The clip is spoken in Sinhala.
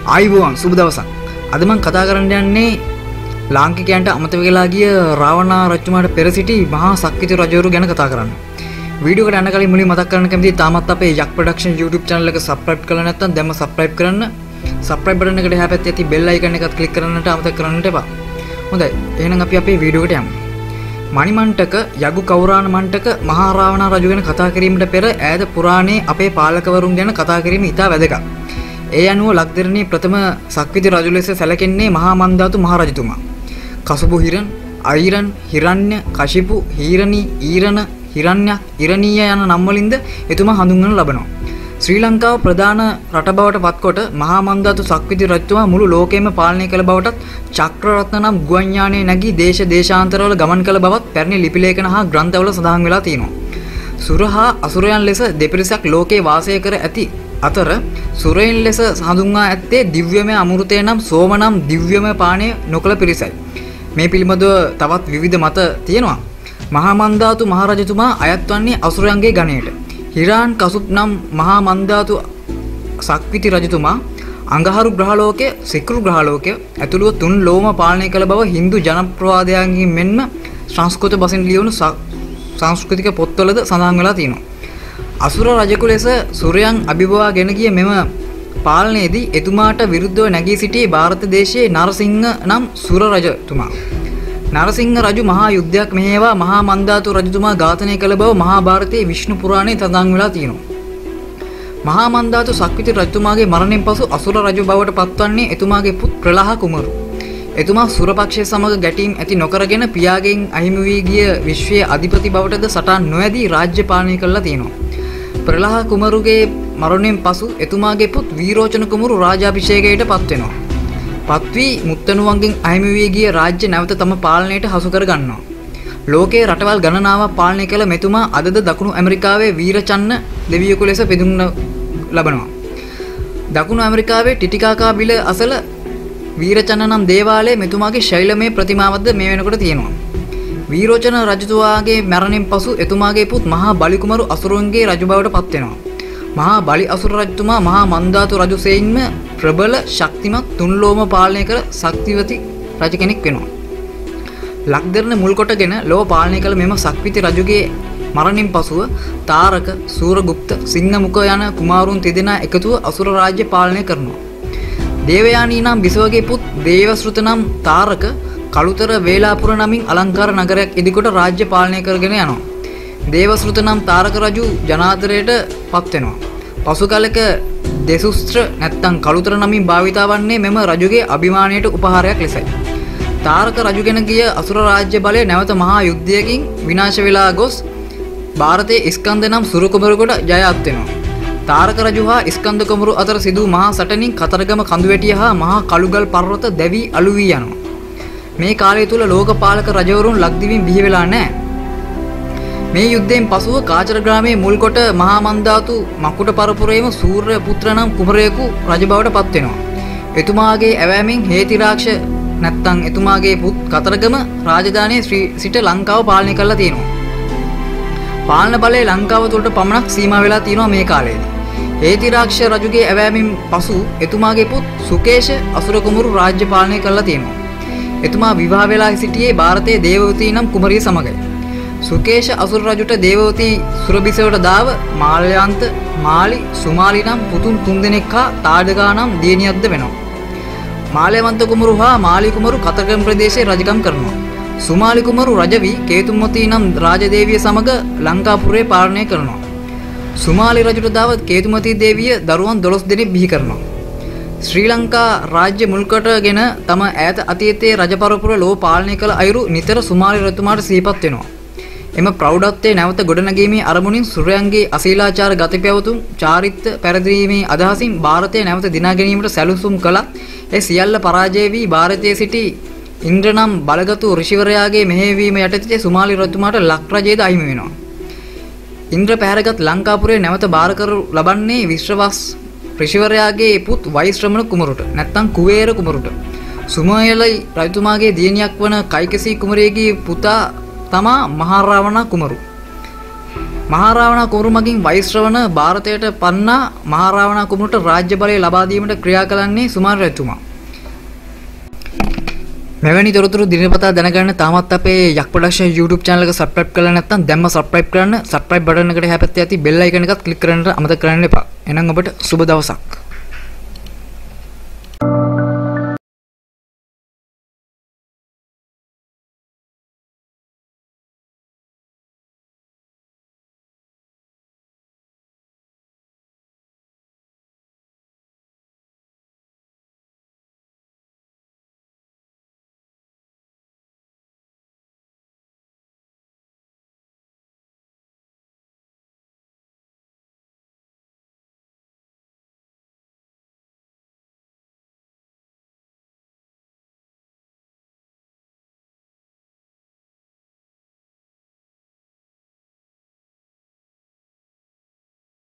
ආයුබෝවන් සුබ දවසක්. අද මම කතා කරන්න යන්නේ ලාංකිකයන්ට අමතක වෙලා ගිය රාවණා රජතුමාට පෙර සිටි මහා සක්විති රජවරු ගැන කතා කරන්න. වීඩියෝ එකට යන්න කලින් මුලින්ම මතක් කරන්න කැමතියි තාමත් අපේ යක් ප්‍රොඩක්ෂන් YouTube channel එක subscribe කරලා නැත්නම් දැන්ම subscribe කරන්න. subscribe button එකට එහා පැත්තේ ඇති bell icon එකත් click කරන්නට අමතක කරන්නට එපා. හොඳයි. එහෙනම් අපි අපේ වීඩියෝ එකට යමු. මණිමණ්ඩක යගු කෞරාණ මණ්ඩක මහා රාවණා රජු ගැන කතා කිරීමට පෙර ඈත පුරාණයේ අපේ පාලකවරුන් ගැන කතා කිරීම ඉතා වැදගත්. ඒ අනුව ලක්දිරණී ප්‍රථම සක්විති රජු ලෙස සැලකෙන්නේ මහා මන්දාතු මහ රජතුමා. කසුබු හිරන්, අයිරන්, හිරණ්‍ය, කශිපු, හීරණී, ඊරණ, හිරණ්‍ය, ඉරණීය යන නම් වලින්ද එතුමා හඳුන්වනු ලබනවා. ශ්‍රී ලංකාව ප්‍රධාන රට බවට පත්කොට මහා මන්දාතු සක්විති රජතුමා මුළු ලෝකෙම පාලනය කළ බවටත් චක්‍රරත්න නම් ගුවන් යානයේ නැගී දේශ දේශාන්තරවල ගමන් කළ බවත් පැරණි ලිපි ලේඛන හා ග්‍රන්ථවල සඳහන් වෙලා තියෙනවා. සුර හා අසුරයන් ලෙස දෙපිරිසක් ලෝකේ වාසය කර ඇති අතර සුරයන් ලෙස හඳුන්වා ඇත්තේ දිව්‍යමය අමෘතය නම් සෝම නම් දිව්‍යමය පානය නොකළ පිරිසයි. මේ පිළිබඳව තවත් විවිධ මත තියෙනවා. මහා මන්දාතු මහ රජතුමා අයත් වන්නේ අසුරයන්ගේ ගණයට. හිරාන් කසුප් නම් මහා මන්දාතු සක්විති රජතුමා අඟහරු ග්‍රහලෝකය, සිකුරු ග්‍රහලෝකය ඇතුළුව තුන් ලෝම පාලනය කළ බව හින්දු ජනප්‍රවාදයන්ගෙන් මෙන්ම සංස්කෘත බසින් ලියවුණු සංස්කෘතික පොත්වලද සඳහන් වෙලා තියෙනවා. අසුර රජකු ලෙස සුරයන් අභිබවාගෙන ගිය මෙම පාලනයේදී එතුමාට විරුද්ධව නැගී සිටියේ ಭಾರತ දේශයේ නරසිංහ නම් සුර රජතුමා. නරසිංහ රජු මහා යුද්ධයක් මෙහෙයවා මහා මන්දාතු රජතුමා ඝාතනය කළ බව මහා භාරතයේ විෂ්ණු පුරාණයේ සඳහන් වෙලා තියෙනවා. මහා මන්දාතු සක්විති රජතුමාගේ මරණයෙන් පසු අසුර රජු බවට පත්වන්නේ එතුමාගේ පුත් ප්‍රලහ කුමරු. එතුමා සුර පක්ෂය සමග ගැටීම් ඇති නොකරගෙන පියාගෙන් අහිමි වී ගිය විශ්වයේ අධිපති බවටද සටන් නොඇදී රාජ්‍ය පාලනය කළා තියෙනවා. ප්‍රලහ කුමරුගේ මරණයෙන් පසු එතුමාගේ පුත් වීරෝචන කුමරු රාජාභිෂේකයට පත් වෙනවා. පත් වී මුත්තණුවන්ගෙන් අහිමි වී ගිය රාජ්‍ය නැවත තම පාලනයට හසු කර ගන්නවා. ලෝකයේ රටවල් ගණනාවක් පාලනය කළ මෙතුමා අදද දකුණු ඇමරිකාවේ වීරචන්න දෙවියෙකු ලෙස පෙදුම්න ලබනවා. දකුණු ඇමරිකාවේ ටිටිකාකා බිල අසල වීරචන්න නම් දේවාලයේ මෙතුමාගේ ශෛලමය ප්‍රතිමාවක්ද මේ වෙනකොට තියෙනවා. වීරෝචන රජතුමාගේ මරණයෙන් පසු එතුමාගේ පුත් මහා බලි කුමරු අසුරුන්ගේ රජු බවට පත් වෙනවා. මහා බලි අසුර රජතුමා මහා මන්දාතු රජු සෙයින්ම ප්‍රබල ශක්තිමත් තුන්ලෝම පාලනය කර ශක්තිවති රජ කෙනෙක් වෙනවා. ලක්දිරණ මුල් කොටගෙන ලෝව පාලනය කළ මෙම සක්විති රජුගේ මරණින් පසුව තාරක, සූරගුප්ත, සිංහමුඛ යන කුමාරුන් තිදෙනා එකතුව අසුර රාජ්‍ය පාලනය කරනවා. දේවයානී නම් බිසවගේ පුත් දේවශ්‍රුත නම් තාරක කළුතර වේලාපුර නමින් අලංකාර නගරයක් ඉදිකොට රාජ්‍ය පාලනය කරගෙන යනවා. දේවශ්‍රුත නම් තාරක රජු ජනාදරයට පත් වෙනවා. පසු කලක දෙසුස්ත්‍ර නැත්තම් කළුතර නමින් භාවිතා වන්නේ මෙම රජුගේ අභිමානයට උපහාරයක් ලෙසයි. තාරක රජුගෙන ගිය අසුර රාජ්‍ය බලය නැවත මහා යුද්ධයකින් විනාශ වෙලා ගොස් ಭಾರತයේ ස්කන්ධ නම් සුර කුමරුකට ජයත් වෙනවා. තාරක රජු හා ස්කන්ධ කුමරු අතර සිදු මහා සටනින් කතරගම කඳුවැටිය හා මහා කළුගල් පර්වත දැවි අළු වී යනවා. මේ කාලය තුල ලෝකපාලක රජවරුන් ලක්දිවින් බිහි වෙලා නැහැ. මේ යුද්ධයෙන් පසුව කාචර ග්‍රාමයේ මුල් කොට මහා මන්දාතු මකුට පරපුරේම සූර්ය පුත්‍ර නම් කුමරයෙකු රජ බවට පත් වෙනවා. එතුමාගේ ඇවෑමෙන් හේතිරාක්ෂ නැත්තම් එතුමාගේ පුත් කතරගම රාජධානියේ සිට ලංකාව පාලනය කරලා තියෙනවා. පාලන බලය ලංකාව තුළට පමණක් සීමා වෙලා තියෙනවා මේ කාලයේදී. හේතිරාක්ෂ රජුගේ ඇවෑමෙන් පසු එතුමාගේ පුත් සුකේෂ අසුර කුමරු රාජ්‍ය පාලනය කරලා තියෙනවා. එතුමා විවාහ වෙලා සිටියේ ಭಾರತයේ දේවවතී නම් කුමරිය සමගයි. සුකේෂ අසුර රජුට දේවවතී සුරබිසවට දාව මාල්‍යන්ත, මාලි, සුමාලි නම් පුතුන් තුන්දෙනෙක් හා තාඩගා නම් දියණියක්ද වෙනවා. මාල්‍යවන්ත කුමරු හා මාලි කුමරු කතරගම ප්‍රදේශයේ රජකම් කරනවා. සුමාලි කුමරු රජ වී කේතුමති නම් රාජදේවිය සමග ලංකාපුරේ පාලනය කරනවා. සුමාලි රජුට දාවත් කේතුමති දේවිය දරුවන් 12 දෙනෙක් බිහි කරනවා. ශ්‍රී ලංකා රාජ්‍ය මුල්කොටගෙන තම ඈත අතීතයේ රජ පරපුර ලෝ පාලනය කළ අයුරු නිතර සුමාලි රජතුමාට සිහිපත් වෙනවා. එම ප්‍රෞಢත්වයේ නැවත ගොඩනැගීමේ අරමුණින් සුරයන්ගේ අශීලාචාර ගතිපැවතුම් චාරිත්‍ර පැරදීමේ අදහසින් ಭಾರತය නැවත දිනා ගැනීමට සැලසුම් කළත් ඒ සියල්ල පරාජය වී ಭಾರತයේ සිටි ඉන්ද්‍ර නම් බලගතු ඍෂිවරයාගේ මෙහෙයවීම යටතේ සුමාලි රජතුමාට ලක් රජයද අහිමි වෙනවා. ඉන්ද්‍ර පැහැරගත් ලංකාපුරේ නැවත බාර කරු ලබන්නේ විශ්වවස් ඍෂිවරයාගේ පුත් වෛශ්‍රමණ කුමරුට නැත්නම් කුවේර කුමරුට. සුමයලයි රජතුමාගේ දියණියක් වන කයිකසී කුමරියගේ පුතා තමා මහා රාවණ කුමරු. මහරාවණා කුමරු මගින් වෛශ්‍රවණ ಭಾರತයට පන්නා මහරාවණා කුමරුට රාජ්‍ය බලය ලබා දීමට ක්‍රියා කළන්නේ සුමාන රජතුමා. මෙවැනි තොරතුරු දිනපතා දැනගන්න තාමත් අපේ යක් ප්‍රොඩක්ෂන් YouTube channel එක subscribe කරලා නැත්නම් දැන්ම subscribe කරන්න. subscribe button එකට එහා පැත්තේ ඇති bell icon එකත් click කරන්න අමතක කරන්න එපා. එහෙනම් ඔබට සුබ දවසක්.